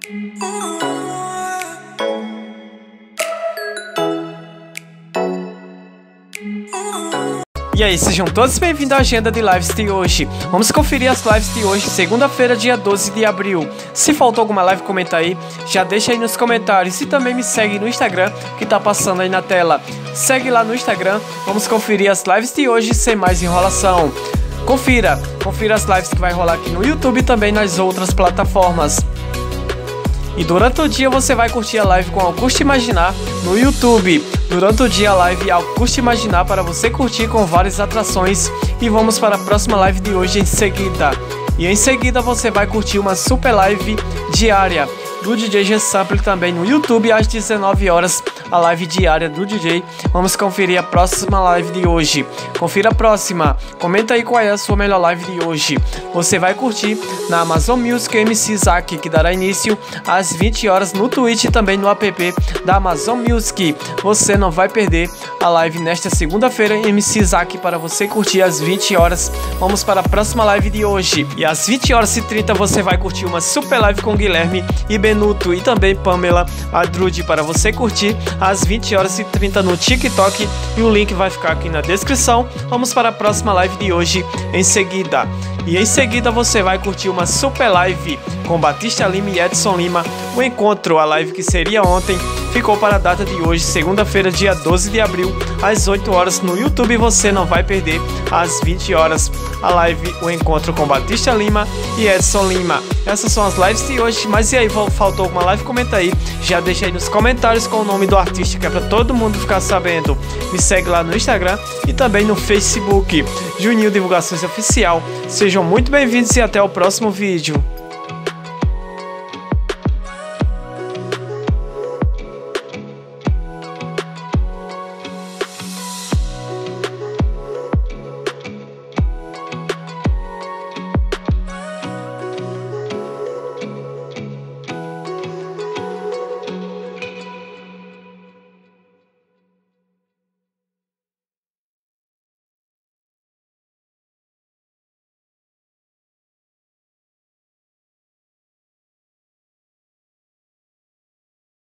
E aí, sejam todos bem-vindos à agenda de lives de hoje. Vamos conferir as lives de hoje, segunda-feira, dia 12 de abril. Se faltou alguma live, comenta aí, já deixa aí nos comentários. E também me segue no Instagram, que tá passando aí na tela. Segue lá no Instagram, vamos conferir as lives de hoje sem mais enrolação. Confira as lives que vai rolar aqui no YouTube e também nas outras plataformas. E durante o dia você vai curtir a live com Augusto Imaginar no YouTube. Durante o dia a live Augusto Imaginar para você curtir com várias atrações. E vamos para a próxima live de hoje em seguida. E em seguida você vai curtir uma super live diária do DJ G-Sample também no YouTube às 19 horas, a live diária do DJ. Vamos conferir a próxima live de hoje. Confira a próxima. Comenta aí qual é a sua melhor live de hoje. Você vai curtir na Amazon Music MC Isaac, que dará início às 20 horas no Twitch e também no app da Amazon Music. Você não vai perder a live nesta segunda-feira MC Isaac para você curtir às 20 horas. Vamos para a próxima live de hoje. E às 20 horas e 30 você vai curtir uma super live com Guilherme e Benuto e também Pamela Adrude para você curtir às 20 horas e 30 no TikTok, e o link vai ficar aqui na descrição. Vamos para a próxima live de hoje em seguida. E em seguida você vai curtir uma super live com Batista Lima e Edson Lima. O encontro, a live que seria ontem, ficou para a data de hoje, segunda-feira, dia 12 de abril, às 8 horas no YouTube. Você não vai perder às 20 horas a live, o encontro com Batista Lima e Edson Lima. Essas são as lives de hoje. Mas e aí, faltou alguma live? Comenta aí. Já deixa aí nos comentários com o nome do artista, que é para todo mundo ficar sabendo. Me segue lá no Instagram e também no Facebook. Juninho Divulgações Oficial. Sejam muito bem-vindos e até o próximo vídeo.